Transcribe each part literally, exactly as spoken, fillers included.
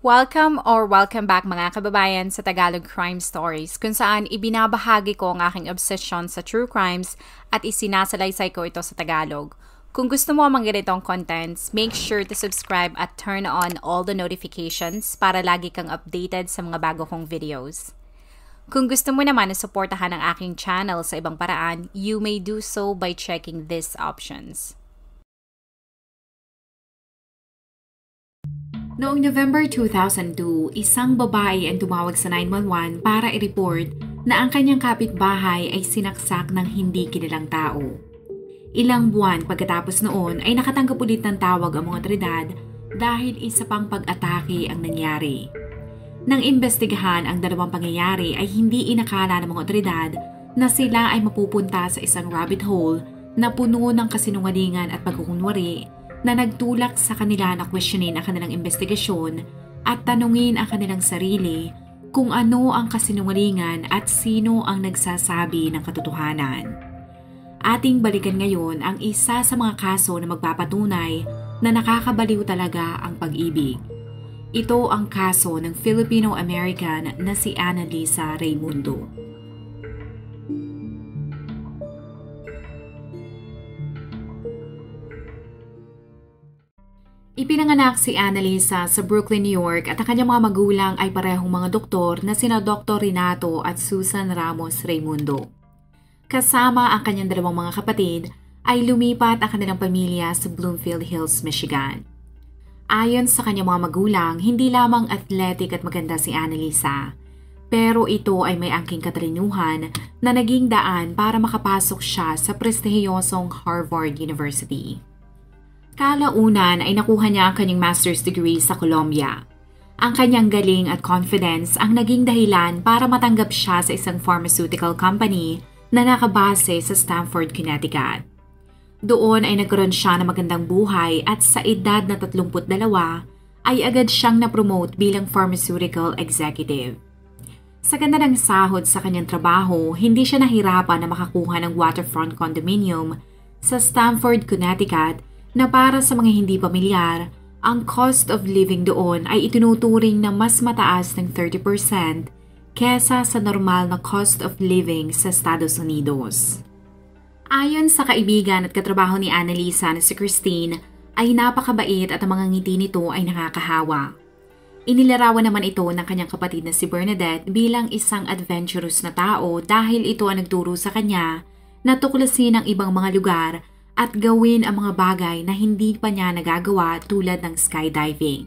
Welcome or welcome back mga kababayan sa Tagalog Crime Stories, kung saan ibinabahagi ko ang aking obsession sa true crimes at isinasalaysay ko ito sa Tagalog. Kung gusto mo ang mga ganitong contents, make sure to subscribe at turn on all the notifications para lagi kang updated sa mga bago kong videos. Kung gusto mo naman na suportahan ang aking channel sa ibang paraan, you may do so by checking these options. Noong November two thousand two, isang babae ang tumawag sa nine one one para i-report na ang kanyang kapitbahay ay sinaksak ng hindi kilalang tao. Ilang buwan pagkatapos noon ay nakatanggap ulit ng tawag ang mga otoridad dahil isa pang pag-atake ang nangyari. Nang imbestigahan ang dalawang pangyayari ay hindi inakala ng mga otoridad na sila ay mapupunta sa isang rabbit hole na puno ng kasinungalingan at pagkukunwari na nagtulak sa kanila na questionin ang kanilang investigasyon at tanungin ang kanilang sarili kung ano ang kasinungalingan at sino ang nagsasabi ng katotohanan. Ating balikan ngayon ang isa sa mga kaso na magpapatunay na nakakabaliw talaga ang pag-ibig. Ito ang kaso ng Filipino-American na si Annalisa Raymundo. Ipinanganak si Annalisa sa Brooklyn, New York at ang kanyang mga magulang ay parehong mga doktor na sina Doctor Renato at Susan Ramos Raymundo. Kasama ang kanyang dalawang mga kapatid ay lumipat ang kanilang pamilya sa Bloomfield Hills, Michigan. Ayon sa kanyang mga magulang, hindi lamang athletic at maganda si Annalisa, pero ito ay may angking katalinuhan na naging daan para makapasok siya sa prestihiyosong Harvard University. Kalaunan ay nakuha niya ang kanyang master's degree sa Columbia. Ang kanyang galing at confidence ang naging dahilan para matanggap siya sa isang pharmaceutical company na nakabase sa Stamford, Connecticut. Doon ay nagkaroon siya ng magandang buhay at sa edad na tatlumpu't dalawa ay agad siyang na-promote bilang pharmaceutical executive. Sa ganda ng sahod sa kanyang trabaho, hindi siya nahirapan na makakuha ng waterfront condominium sa Stamford, Connecticut na para sa mga hindi pamilyar, ang cost of living doon ay itinuturing na mas mataas ng thirty percent kesa sa normal na cost of living sa Estados Unidos. Ayon sa kaibigan at katrabaho ni Annalisa na si Christine, ay napakabait at ang mga ngiti nito ay nakakahawa. Inilarawan naman ito ng kanyang kapatid na si Bernadette bilang isang adventurous na tao dahil ito ang nagturo sa kanya na tuklasin ang ibang mga lugar at gawin ang mga bagay na hindi pa niya nagagawa tulad ng skydiving.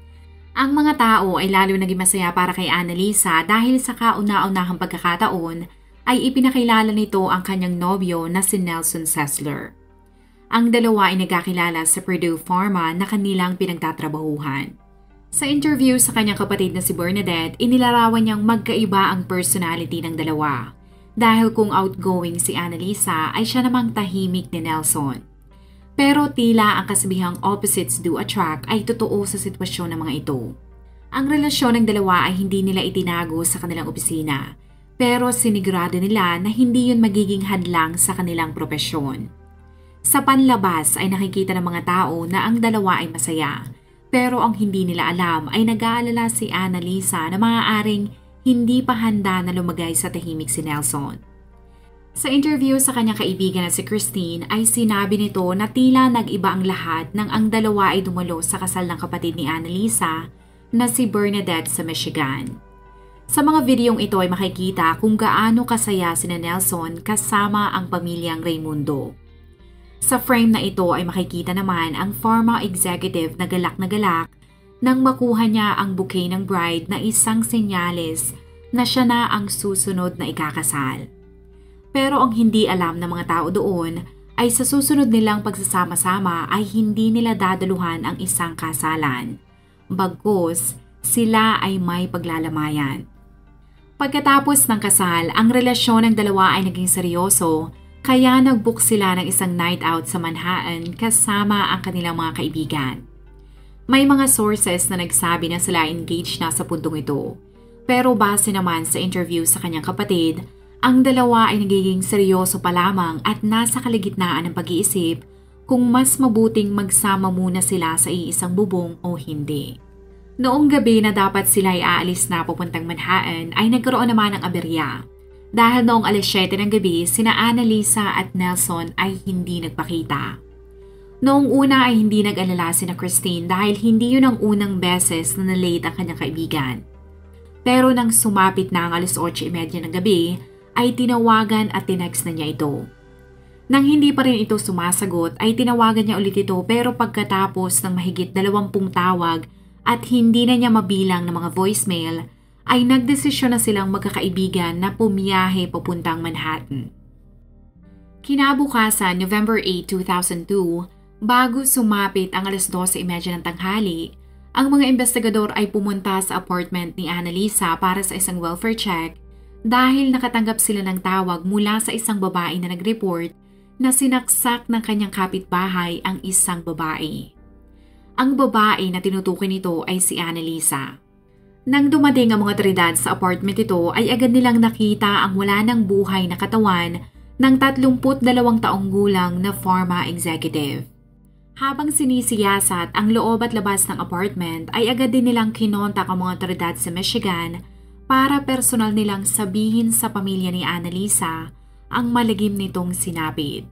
Ang mga tao ay lalo naging masaya para kay Annalisa dahil sa kauna-unahang pagkakataon ay ipinakilala nito ang kanyang nobyo na si Nelson Sessler. Ang dalawa ay nagkakilala sa Purdue Pharma na kanilang pinagtatrabahuhan. Sa interview sa kanyang kapatid na si Bernadette, inilarawan niyang magkaiba ang personality ng dalawa. Dahil kung outgoing si Annalisa ay siya namang tahimik ni Nelson. Pero tila ang kasabihang opposites do attract ay totoo sa sitwasyon ng mga ito. Ang relasyon ng dalawa ay hindi nila itinago sa kanilang opisina, pero sinigurado nila na hindi yun magiging hadlang sa kanilang propesyon. Sa panlabas ay nakikita ng mga tao na ang dalawa ay masaya, pero ang hindi nila alam ay nag-aalala si Annalisa na maaaring hindi pa handa na lumagay sa tahimik si Nelson. Sa interview sa kanyang kaibigan na si Christine ay sinabi nito na tila nag-iba ang lahat nang ang dalawa ay dumalo sa kasal ng kapatid ni Annalisa na si Bernadette sa Michigan. Sa mga videong ito ay makikita kung gaano kasaya si Nelson kasama ang pamilyang Raymundo. Sa frame na ito ay makikita naman ang pharma executive na galak na galak nang makuha niya ang bouquet ng bride na isang senyales na siya na ang susunod na ikakasal. Pero ang hindi alam ng mga tao doon ay sa susunod nilang pagsasama-sama ay hindi nila dadaluhan ang isang kasalan. Bagkus, sila ay may paglalamayan. Pagkatapos ng kasal, ang relasyon ng dalawa ay naging seryoso kaya nag-book sila ng isang night out sa Manhattan kasama ang kanilang mga kaibigan. May mga sources na nagsabi na sila engaged na sa puntong ito. Pero base naman sa interview sa kanyang kapatid, ang dalawa ay nagiging seryoso pa lamang at nasa kalagitnaan ng pag-iisip kung mas mabuting magsama muna sila sa iisang bubong o hindi. Noong gabi na dapat sila ay aalis na papuntang Manhattan ay nagkaroon naman ng aberya. Dahil noong alas siyete ng gabi, sina Annalisa at Nelson ay hindi nagpakita. Noong una ay hindi nag-alala sina Christine dahil hindi yun ang unang beses na nalate ang kanyang kaibigan. Pero nang sumapit na ang alas otso trenta ng gabi, ay tinawagan at tinext na niya ito. Nang hindi pa rin ito sumasagot ay tinawagan niya ulit ito pero pagkatapos ng mahigit dalawampung tawag at hindi na niya mabilang ng mga voicemail, ay nagdesisyon na silang magkakaibigan na pumiyahe papuntang Manhattan. Kinabukasan, November eighth, two thousand two, bago sumapit ang alas dose trenta ng tanghali, ang mga investigador ay pumunta sa apartment ni Annalisa para sa isang welfare check dahil nakatanggap sila ng tawag mula sa isang babae na nag-report na sinaksak ng kanyang kapitbahay ang isang babae. Ang babae na tinutukoy nito ay si Annalisa. Nang dumating ang mga otoridad sa apartment ito ay agad nilang nakita ang wala ng buhay na katawan ng tatlumput dalawang taong gulang na pharma executive. Habang sinisiyasat ang loob at labas ng apartment ay agad din nilang kinontak ang mga otoridad sa Michigan para personal nilang sabihin sa pamilya ni Annalisa ang malagim nitong sinapit.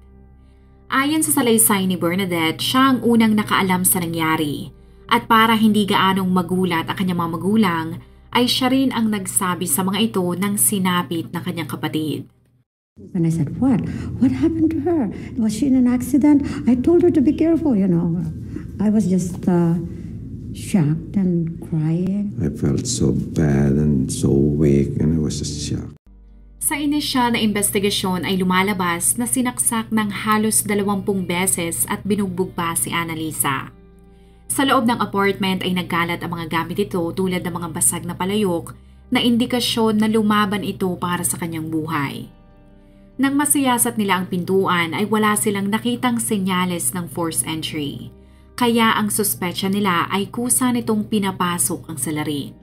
Ayon sa salaysay ni Bernadette, siya ang unang nakaalam sa nangyari at para hindi gaanong magulat ang kanyang mga magulang ay siya rin ang nagsabi sa mga ito ng sinapit ng kanyang kapatid. And I said, what? What happened to her? Was she in an accident? I told her to be careful, you know. I was just uh, shocked and crying. I felt so bad and so weak and I was just shocked. Sa inisyal na investigasyon ay lumalabas na sinaksak ng halos dalawampung beses at binugbog pa si Annalisa. Sa loob ng apartment ay nagkalat ang mga gamit ito tulad ng mga basag na palayok na indikasyon na lumaban ito para sa kanyang buhay. Nang masiyasat nila ang pintuan ay wala silang nakitang senyales ng forced entry, kaya ang suspetsya nila ay kusa nitong pinapasok ang salarin.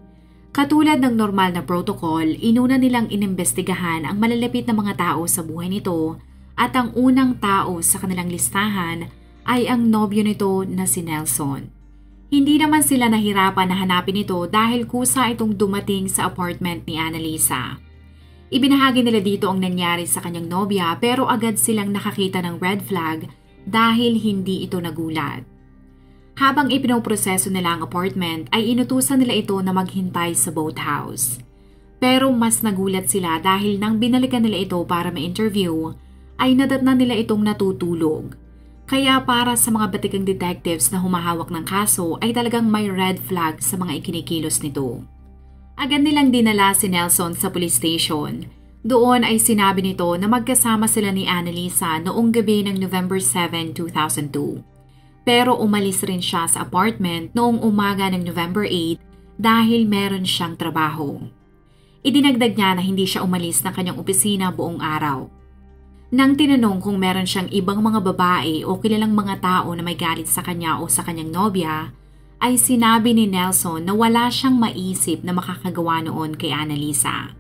Katulad ng normal na protocol, inuna nilang inimbestigahan ang malalapit na mga tao sa buhay nito at ang unang tao sa kanilang listahan ay ang nobyo nito na si Nelson. Hindi naman sila nahirapan na hanapin ito dahil kusa itong dumating sa apartment ni Annalisa. Ibinahagi nila dito ang nangyari sa kanyang nobya pero agad silang nakakita ng red flag dahil hindi ito nagulat. Habang ipinoproseso nila ang apartment ay inutusan nila ito na maghintay sa boathouse. Pero mas nagulat sila dahil nang binalikan nila ito para ma-interview ay nadatnan nila itong natutulog. Kaya para sa mga batikang detectives na humahawak ng kaso ay talagang may red flag sa mga ikinikilos nito. Agad nilang dinala si Nelson sa police station. Doon ay sinabi nito na magkasama sila ni Annalisa noong gabi ng November seventh, two thousand two. Pero umalis rin siya sa apartment noong umaga ng November eighth dahil meron siyang trabaho. Idinagdag niya na hindi siya umalis ng kanyang opisina buong araw. Nang tinanong kung meron siyang ibang mga babae o kilalang mga tao na may galit sa kanya o sa kanyang nobya, ay sinabi ni Nelson na wala siyang maisip na makakagawa noon kay Annalisa.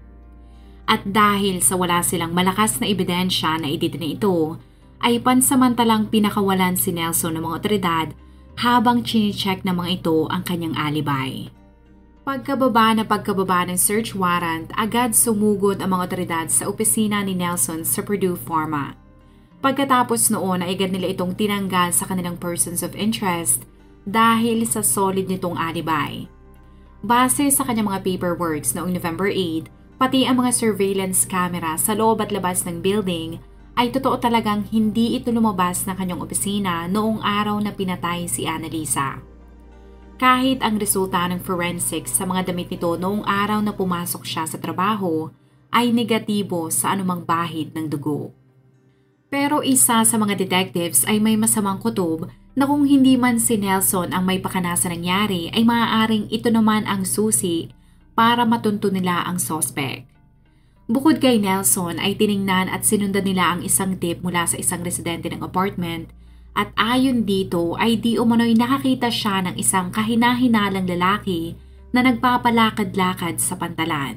At dahil sa wala silang malakas na ebidensya na ididina ito, ay pansamantalang pinakawalan si Nelson ng mga otoridad habang chine-check ng mga ito ang kanyang alibay. Pagkababa na pagkababa ng search warrant, agad sumugod ang mga otoridad sa opisina ni Nelson sa Purdue Pharma. Pagkatapos noon ay agad nila itong tinanggal sa kanilang persons of interest dahil sa solid nitong alibay. Base sa kanyang mga paperworks noong November eighth, pati ang mga surveillance camera sa loob at labas ng building ay totoo talagang hindi ito lumabas ng kanyang opisina noong araw na pinatay si Annalisa. Kahit ang resulta ng forensics sa mga damit nito noong araw na pumasok siya sa trabaho ay negatibo sa anumang bahid ng dugo. Pero isa sa mga detectives ay may masamang kutob na kung hindi man si Nelson ang may pakana sa nangyari ay maaaring ito naman ang susi para matunto nila ang suspect. Bukod kay Nelson ay tiningnan at sinundan nila ang isang tip mula sa isang residente ng apartment at ayon dito ay di umano'y nakakita siya ng isang kahinahinalang lalaki na nagpapalakad-lakad sa pantalan.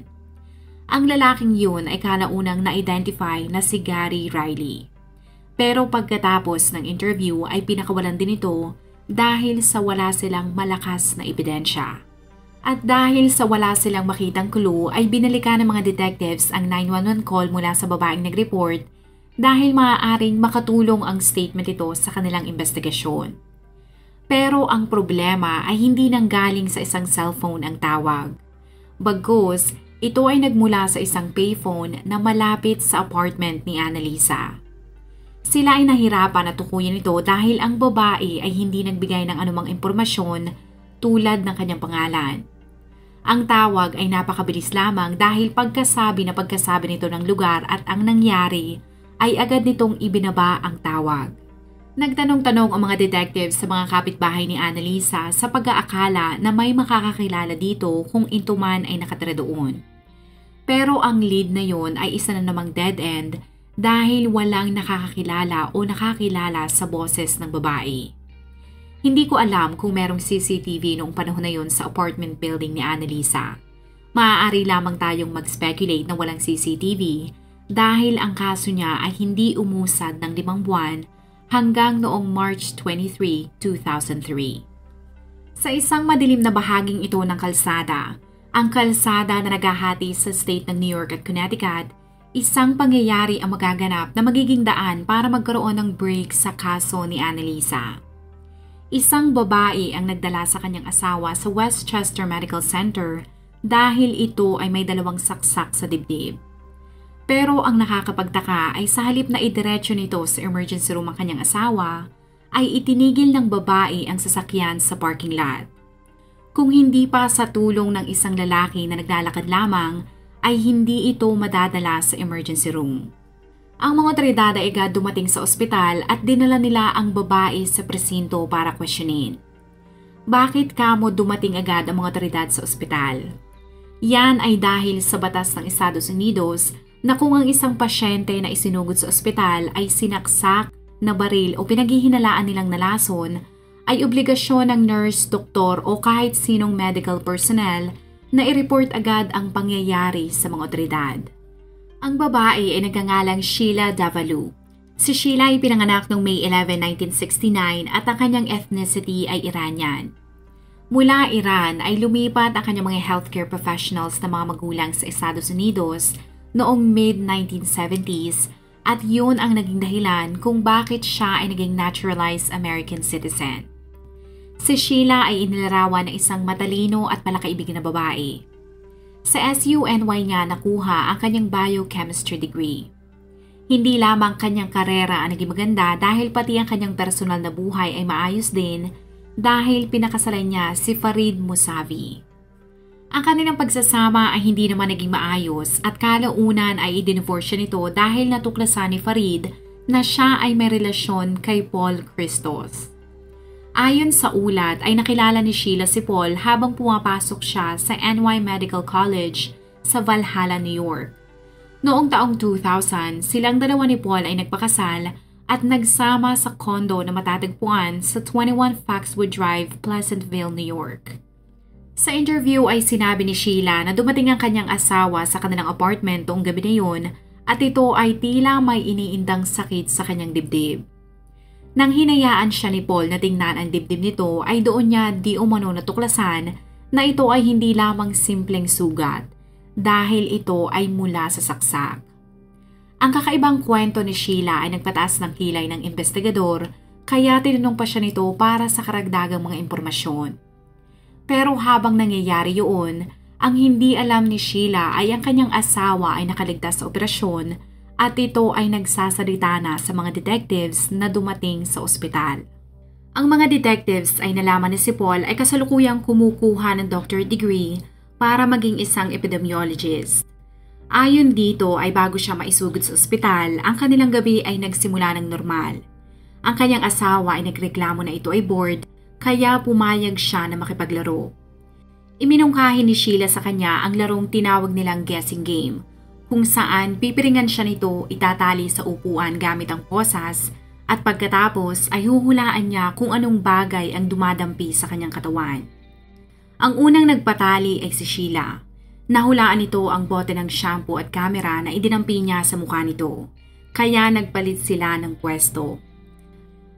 Ang lalaking yun ay kalaunang na-identify na si Gary Riley. Pero pagkatapos ng interview ay pinakawalan din ito dahil sa wala silang malakas na ebidensya. At dahil sa wala silang makitang clue ay binalikan ng mga detectives ang nine one one call mula sa babaeng nag-report dahil maaaring makatulong ang statement ito sa kanilang investigasyon. Pero ang problema ay hindi nanggaling sa isang cellphone ang tawag. Bagkus, ito ay nagmula sa isang payphone na malapit sa apartment ni Annalisa. Sila ay nahirapan na tukuyin ito dahil ang babae ay hindi nagbigay ng anumang impormasyon tulad ng kanyang pangalan. Ang tawag ay napakabilis lamang dahil pagkasabi na pagkasabi nito ng lugar at ang nangyari ay agad nitong ibinaba ang tawag. Nagtanong-tanong ang mga detectives sa mga kapitbahay ni Annalisa sa pag-aakala na may makakakilala dito kung ito man ay nakatira doon. Pero ang lead na yon ay isa na namang dead end dahil walang nakakakilala o nakakilala sa boses ng babae. Hindi ko alam kung merong C C T V noong panahon na yon sa apartment building ni Annalisa. Maaari lamang tayong mag-speculate na walang C C T V dahil ang kaso niya ay hindi umusad ng limang buwan hanggang noong March twenty-third, two thousand three. Sa isang madilim na bahaging ito ng kalsada, ang kalsada na naghahati sa state ng New York at Connecticut, isang pangyayari ang magaganap na magiging daan para magkaroon ng break sa kaso ni Annalisa. Isang babae ang nagdala sa kanyang asawa sa Westchester Medical Center dahil ito ay may dalawang saksak sa dibdib. Pero ang nakakapagtaka ay sa halip na idiretso nito sa emergency room ang kanyang asawa, ay itinigil ng babae ang sasakyan sa parking lot. Kung hindi pa sa tulong ng isang lalaki na naglalakad lamang, ay hindi ito madadala sa emergency room. Ang mga otoridad ay agad dumating sa ospital at dinala nila ang babae sa presinto para questionin. Bakit kamo dumating agad ang mga otoridad sa ospital? Yan ay dahil sa batas ng Estados Unidos na kung ang isang pasyente na isinugod sa ospital ay sinaksak, na baril o pinaghihinalaan nilang nalason, ay obligasyon ng nurse, doktor o kahit sinong medical personnel na i-report agad ang pangyayari sa mga otoridad. Ang babae ay nagngangalang Sheila Davalu. Si Sheila ay pinanganak noong May eleventh, nineteen sixty-nine at ang kanyang ethnicity ay Iranian. Mula Iran ay lumipat ang kanyang mga healthcare professionals na mga magulang sa Estados Unidos noong mid nineteen seventies at yun ang naging dahilan kung bakit siya ay naging naturalized American citizen. Si Sheila ay inilarawan na isang matalino at malakaibig na babae. Sa S U N Y niya nakuha ang kanyang biochemistry degree. Hindi lamang kanyang karera ang naging maganda dahil pati ang kanyang personal na buhay ay maayos din dahil pinakasalan niya si Farid Musavi. Ang kanilang pagsasama ay hindi naman naging maayos at kalaunan ay idinivorce nito dahil natuklasan ni Farid na siya ay may relasyon kay Paul Christos. Ayon sa ulat ay nakilala ni Sheila si Paul habang pumapasok siya sa N Y Medical College sa Valhalla, New York. Noong taong two thousand, silang dalawa ni Paul ay nagpakasal at nagsama sa kondo na matatagpuan sa twenty-one Foxwood Drive, Pleasantville, New York. Sa interview ay sinabi ni Sheila na dumating ang kanyang asawa sa kanilang apartment noong gabi na yun at ito ay tila may iniindang sakit sa kanyang dibdib. Nang hinayaan siya ni Paul na tingnan ang dibdib nito ay doon niya di umano natuklasan na ito ay hindi lamang simpleng sugat dahil ito ay mula sa saksak. Ang kakaibang kwento ni Sheila ay nagpataas ng kilay ng investigador kaya tinanong pa siya nito para sa karagdagang mga impormasyon. Pero habang nangyayari yun, ang hindi alam ni Sheila ay ang kanyang asawa ay nakaligtas sa operasyon at ito ay nagsasalita na sa mga detectives na dumating sa ospital. Ang mga detectives ay nalaman ni si Paul ay kasalukuyang kumukuha ng doctorate degree para maging isang epidemiologist. Ayon dito ay bago siya maisugod sa ospital, ang kanilang gabi ay nagsimula ng normal. Ang kanyang asawa ay nagreklamo na ito ay bored, kaya pumayag siya na makipaglaro. Iminungkahi ni Sheila sa kanya ang larong tinawag nilang guessing game, kung saan pipiringan siya nito itatali sa upuan gamit ang posas at pagkatapos ay huhulaan niya kung anong bagay ang dumadampi sa kanyang katawan. Ang unang nagpatali ay si Sheila. Nahulaan nito ang bote ng shampoo at kamera na idinampi niya sa mukha nito, kaya nagpalit sila ng pwesto.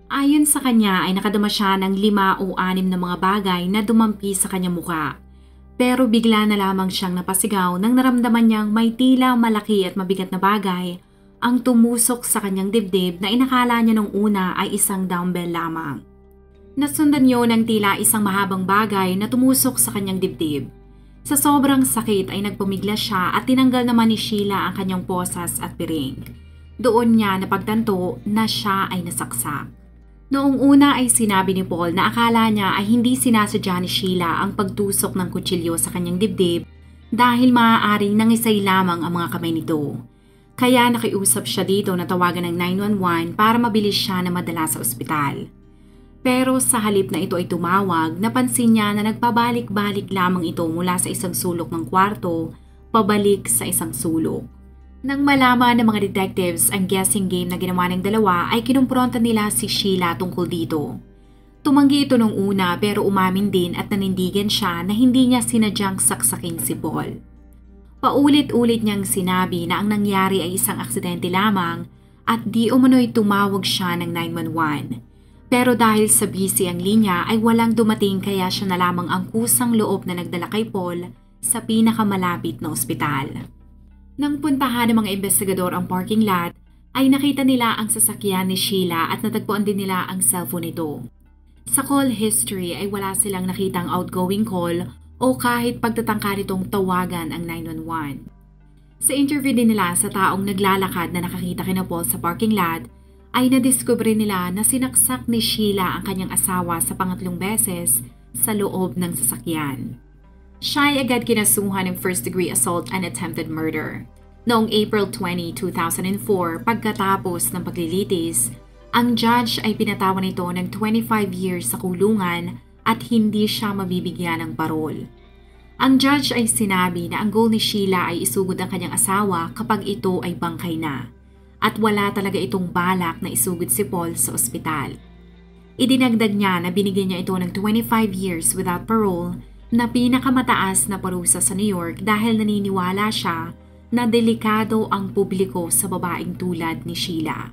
Ayon sa kanya ay nakadama siya ng lima o anim na mga bagay na dumampi sa kanyang muka. Pero bigla na lamang siyang napasigaw nang naramdaman niyang may tila malaki at mabigat na bagay ang tumusok sa kanyang dibdib na inakala niya nung una ay isang dumbbell lamang. Nasundan yun ng tila isang mahabang bagay na tumusok sa kanyang dibdib. Sa sobrang sakit ay nagpumigla siya at tinanggal naman ni Sheila ang kanyang posas at piring. Doon niya napagtanto na siya ay nasaksak. Noong una ay sinabi ni Paul na akala niya ay hindi sinasadya ni Sheila ang pagtusok ng kutsilyo sa kanyang dibdib dahil maaaring nangisay lamang ang mga kamay nito. Kaya nakiusap siya dito na tawagan ng nine one one para mabilis siya na madala sa ospital. Pero sa halip na ito ay tumawag, napansin niya na nagpabalik-balik lamang ito mula sa isang sulok ng kwarto, pabalik sa isang sulok. Nang malaman ng mga detectives ang guessing game na ginawa ng dalawa ay kinumpronta nila si Sheila tungkol dito. Tumanggi ito nung una pero umamin din at nanindigan siya na hindi niya sinadyang saksakin si Paul. Paulit-ulit niyang sinabi na ang nangyari ay isang aksidente lamang at di umano'y tumawag siya ng nine one one. Pero dahil sa busy ang linya ay walang dumating kaya siya na lamang ang kusang loob na nagdala kay Paul sa pinakamalapit na ospital. Nang puntahan ng mga investigador ang parking lot, ay nakita nila ang sasakyan ni Sheila at natagpuan din nila ang cellphone nito. Sa call history ay wala silang nakitang outgoing call o kahit pagtatangka nitong tawagan ang nine one one. Sa interview din nila sa taong naglalakad na nakakita kina Paul sa parking lot, ay nadiskubre nila na sinaksak ni Sheila ang kanyang asawa sa pangatlong beses sa loob ng sasakyan. Siya ay agad kinasuhan ng first-degree assault and attempted murder. Noong April twentieth, two thousand four, pagkatapos ng paglilitis, ang judge ay pinatawan nito ng twenty-five years sa kulungan at hindi siya mabibigyan ng parol. Ang judge ay sinabi na ang goal ni Sheila ay isugod ang kanyang asawa kapag ito ay bangkay na, at wala talaga itong balak na isugod si Paul sa ospital. Idinagdag niya na binigyan niya ito ng twenty-five years without parole na pinakamataas na parusa sa New York dahil naniniwala siya na delikado ang publiko sa babaeng tulad ni Sheila.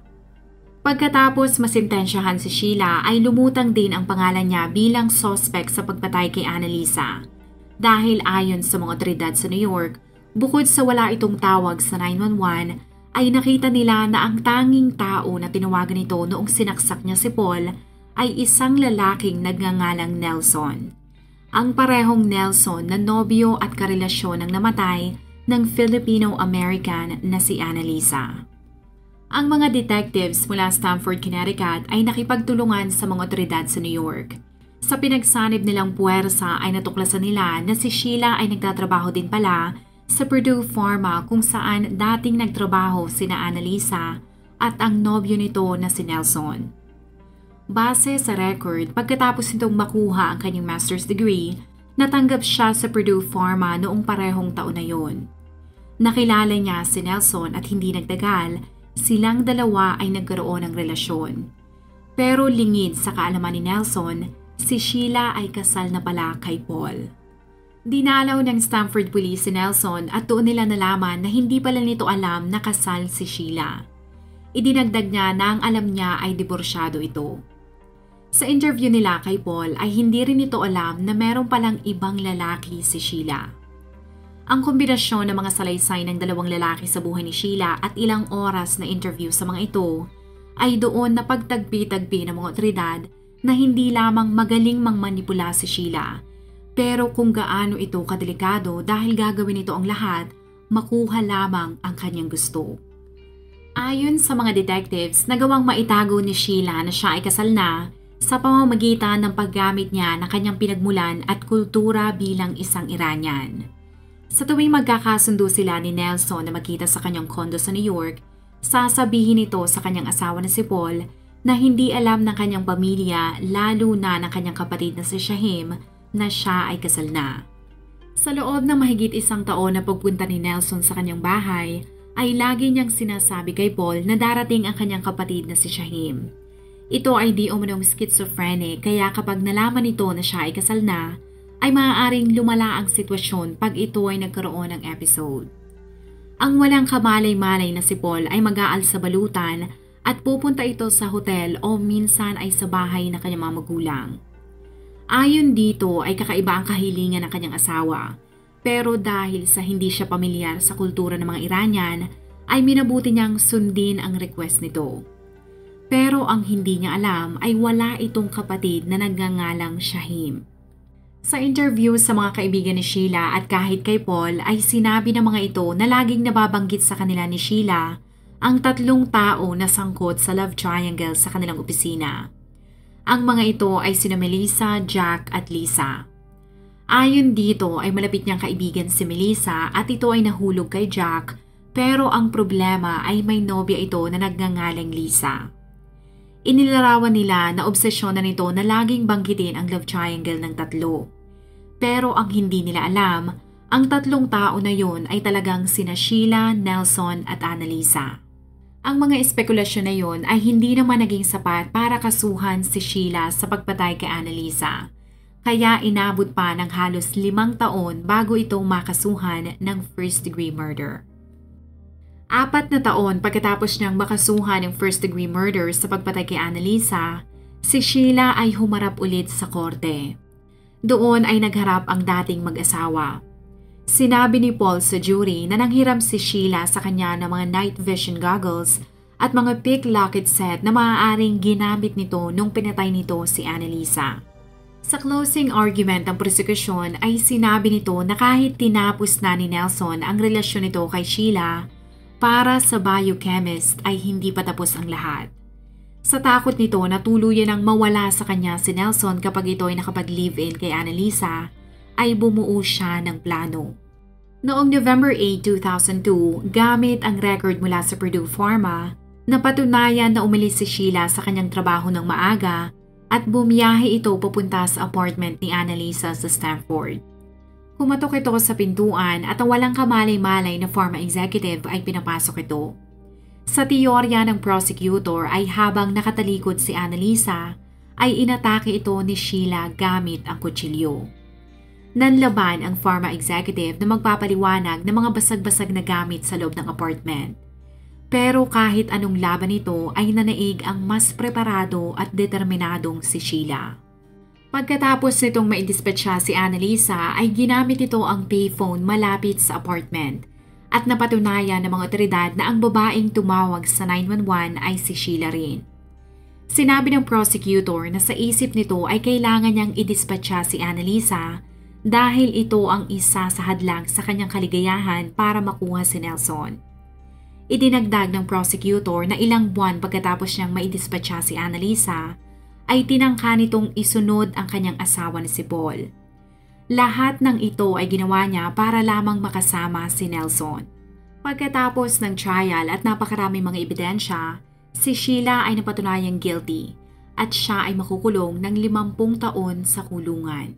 Pagkatapos masintensyahan si Sheila ay lumutang din ang pangalan niya bilang suspect sa pagpatay kay Annalisa. Dahil ayon sa mga otoridad sa New York, bukod sa wala itong tawag sa nine one one, ay nakita nila na ang tanging tao na tinawagan nito noong sinaksak niya si Paul ay isang lalaking nagngangalang Nelson. Ang parehong Nelson na nobyo at karelasyon ng namatay ng Filipino-American na si Annalisa. Ang mga detectives mula Stamford, Connecticut ay nakipagtulungan sa mga otoridad sa New York. Sa pinagsanib nilang puwersa ay natuklasan nila na si Sheila ay nagtatrabaho din pala sa Purdue Pharma kung saan dating nagtrabaho sina Annalisa at ang nobyo nito na si Nelson. Base sa record, pagkatapos nitong makuha ang kanyang master's degree, natanggap siya sa Purdue Pharma noong parehong taon na yon. Nakilala niya si Nelson at hindi nagtagal, silang dalawa ay nagkaroon ng relasyon. Pero lingid sa kaalaman ni Nelson, si Sheila ay kasal na pala kay Paul. Dinalaw ng Stamford Police si Nelson at doon nila nalaman na hindi pala nito alam na kasal si Sheila. Idinagdag niya na ang alam niya ay diborsyado ito. Sa interview nila kay Paul ay hindi rin ito alam na meron palang ibang lalaki si Sheila. Ang kombinasyon ng mga salaysay ng dalawang lalaki sa buhay ni Sheila at ilang oras na interview sa mga ito ay doon na pagtagpi-tagpi ng mga otoridad na hindi lamang magaling mangmanipula si Sheila, pero kung gaano ito kadelikado dahil gagawin ito ang lahat, makuha lamang ang kanyang gusto. Ayon sa mga detectives, nagawang maitago ni Sheila na siya ay kasal na sa pamamagitan ng paggamit niya ng kanyang pinagmulan at kultura bilang isang Iranian. Sa tuwing magkakasundo sila ni Nelson na magkita sa kanyang kondo sa New York, sasabihin ito sa kanyang asawa na si Paul na hindi alam ng kanyang pamilya, lalo na ng kanyang kapatid na si Shahim, na siya ay kasal na. Sa loob ng mahigit isang taon na pagpunta ni Nelson sa kanyang bahay, ay lagi niyang sinasabi kay Paul na darating ang kanyang kapatid na si Shahim. Ito ay di umanong schizophrenic kaya kapag nalaman nito na siya ay kasal na, ay maaaring lumala ang sitwasyon pag ito ay nagkaroon ng episode. Ang walang kamalay-malay na si Paul ay mag-aal sa balutan at pupunta ito sa hotel o minsan ay sa bahay ng kanyang mga magulang. Ayon dito ay kakaiba ang kahilingan ng kanyang asawa, pero dahil sa hindi siya pamilyar sa kultura ng mga Iranian, ay minabuti niyang sundin ang request nito. Pero ang hindi niya alam ay wala itong kapatid na nagngangalang Shahim. Sa interview sa mga kaibigan ni Sheila at kahit kay Paul ay sinabi ng mga ito na laging nababanggit sa kanila ni Sheila ang tatlong tao na sangkot sa love triangle sa kanilang opisina. Ang mga ito ay sina Melissa, Jack at Lisa. Ayon dito ay malapit niyang kaibigan si Melissa at ito ay nahulog kay Jack, pero ang problema ay may nobya ito na nagngangalang Lisa. Inilarawan nila na obsesyon na nito na laging banggitin ang love triangle ng tatlo. Pero ang hindi nila alam, ang tatlong tao na yon ay talagang sina Sheila, Nelson at Annalisa. Ang mga espekulasyon na yon ay hindi naman naging sapat para kasuhan si Sheila sa pagpatay kay Annalisa. Kaya inabot pa ng halos limang taon bago ito makasuhan ng first degree murder. Apat na taon pagkatapos niyang makasuhan ng first degree murder sa pagpatay kay Annalisa, si Sheila ay humarap ulit sa korte. Doon ay nagharap ang dating mag-asawa. Sinabi ni Paul sa jury na nanghiram si Sheila sa kanya ng mga night vision goggles at mga picklocket set na maaaring ginamit nito nung pinatay nito si Annalisa. Sa closing argument ng prosekusyon ay sinabi nito na kahit tinapos na ni Nelson ang relasyon nito kay Sheila, para sa biochemist ay hindi pa tapos ang lahat. Sa takot nito na tuluyan ang mawala sa kanya si Nelson kapag ito ay nakapag-live-in kay Annalisa, ay bumuo siya ng plano. Noong November eighth, two thousand two, gamit ang record mula sa Purdue Pharma, napatunayan na umalis si Sheila sa kanyang trabaho ng maaga at bumiyahe ito papunta sa apartment ni Annalisa sa Stanford. Kumatok ito sa pintuan at ang walang kamalay-malay na pharma executive ay pinapasok ito. Sa teorya ng prosecutor ay habang nakatalikod si Annalisa, ay inatake ito ni Sheila gamit ang kutsilyo. Nanlaban ang pharma executive na magpapaliwanag ng mga basag-basag na gamit sa loob ng apartment. Pero kahit anong laban ito ay nanaig ang mas preparado at determinadong si Sheila. Pagkatapos nitong maidispatcha si Annalisa ay ginamit ito ang payphone malapit sa apartment at napatunayan ng mga otoridad na ang babaeng tumawag sa nine one one ay si Sheila rin. Sinabi ng prosecutor na sa isip nito ay kailangan niyang idispatcha si Annalisa dahil ito ang isa sa hadlang sa kanyang kaligayahan para makuha si Nelson. Idinagdag ng prosecutor na ilang buwan pagkatapos niyang maidispatcha si Annalisa, ay tinangka nitong isunod ang kanyang asawa na si Paul. Lahat ng ito ay ginawa niya para lamang makasama si Nelson. Pagkatapos ng trial at napakaraming mga ebidensya, si Sheila ay napatunayang guilty at siya ay makukulong ng limampung taon sa kulungan.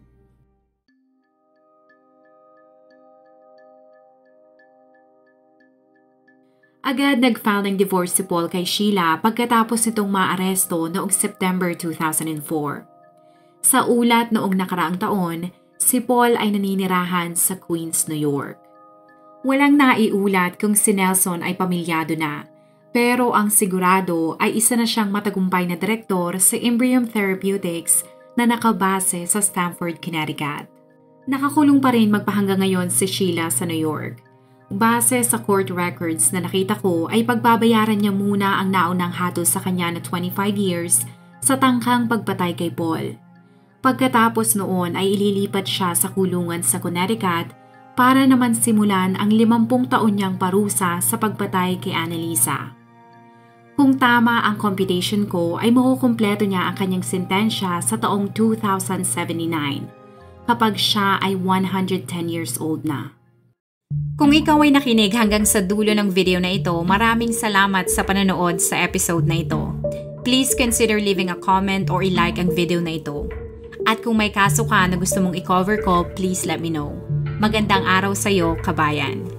Agad nag-file ng divorce si Paul kay Sheila pagkatapos nitong maaresto noong September two thousand four. Sa ulat noong nakaraang taon, si Paul ay naninirahan sa Queens, New York. Walang naiulat kung si Nelson ay pamilyado na, pero ang sigurado ay isa na siyang matagumpay na direktor sa Embryome Therapeutics na nakabase sa Stamford, Connecticut. Nakakulong pa rin magpahanggang ngayon si Sheila sa New York. Base sa court records na nakita ko ay pagbabayaran niya muna ang naunang hatol sa kanya na twenty-five years sa tangkang pagpatay kay Paul. Pagkatapos noon ay ililipat siya sa kulungan sa Connecticut para naman simulan ang limampung taon niyang parusa sa pagpatay kay Annalisa. Kung tama ang computation ko ay makukumpleto niya ang kanyang sentensya sa taong two thousand seventy-nine kapag siya ay one hundred ten years old na. Kung ikaw ay nakinig hanggang sa dulo ng video na ito, maraming salamat sa panonood sa episode na ito. Please consider leaving a comment or i-like ang video na ito. At kung may kaso ka na gusto mong i-cover ko, please let me know. Magandang araw sa iyo, kabayan.